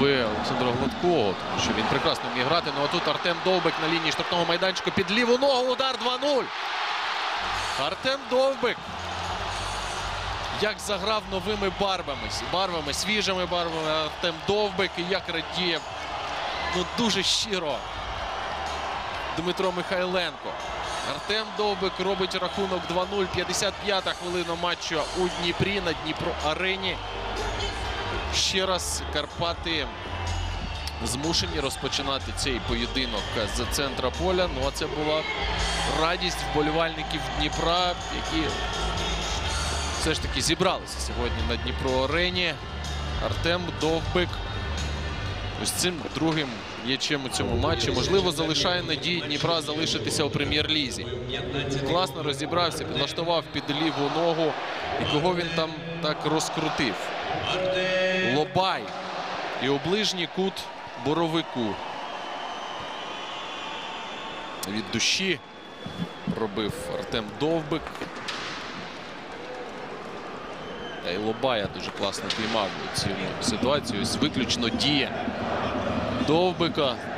би Олександра Гладкого, тому що він прекрасно вміє грати. Ну а тут Артем Довбик на лінії штрафного майданчика під ліву ногу. Удар 2-0. Артем Довбик. Як заграв новими барвами, свіжими барвами Артем Довбик. І як радіє, ну дуже щиро, Дмитро Михайленко. Артем Довбик робить рахунок 2-0. 55-та хвилина матчу у Дніпрі на Дніпро-арені. Ще раз Карпати змушені розпочинати цей поєдинок з центра поля. Ну а це була радість вболівальників Дніпра, які все ж таки зібралися сьогодні на Дніпро-арені. Артем Довбик ось цим другим м'ячем у цьому матчі, можливо, залишає надії Дніпра залишитися у прем'єр-лізі. Класно розібрався, підлаштував під ліву ногу. І кого він там так розкрутив? Лобай. І у ближній кут Боровику. Від душі робив Артем Довбик. Та й Лобая дуже класно піймав цю ситуацію. Ось виключно дія Довбика.